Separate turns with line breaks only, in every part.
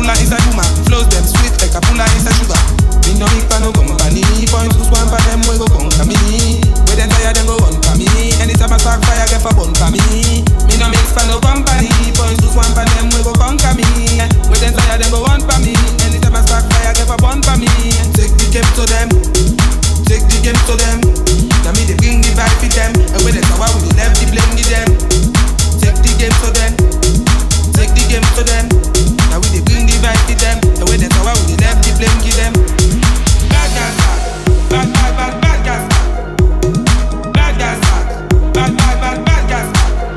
puller is a woman. Flows them sweet like a puller is a sugar. Me no big fan no company. Point to swamp and them we go conquer me. When them tired them go run for me. Anytime I spark fire get for bun for me. Me no mix fan no company. Point to swamp and them we go conquer me. When them tired them go run for me. Anytime I spark fire get for bun for me. Take the game to them. Take the game to them. Now me they bring the vibe with them. And when they power we left the blame with them. Take the game to them. Take the game to them. Now we they bring the vibe with them. And when they power we left the blame with them. Bad guys, bad guys, bad guys, bad guys.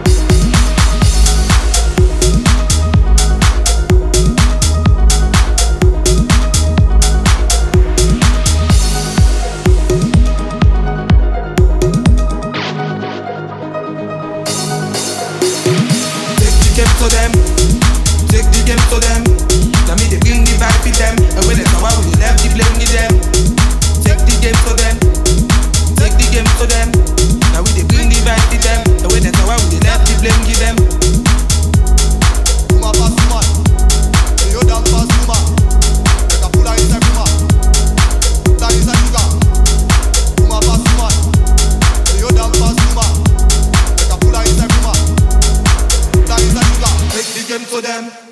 To them, take the game to them. Now me they bring the vibe with them. And when they power we left the blame with them. Take the game to them, take the game to them. Now we they bring the vibe with them. And when they power we left the blame with them.
Uma pass woman, you damn fast woman. Like a puller is a woman. That is a sugar. Uma pass woman, you damn fast woman. Like a puller is a woman. That is a sugar.
Take the game to them.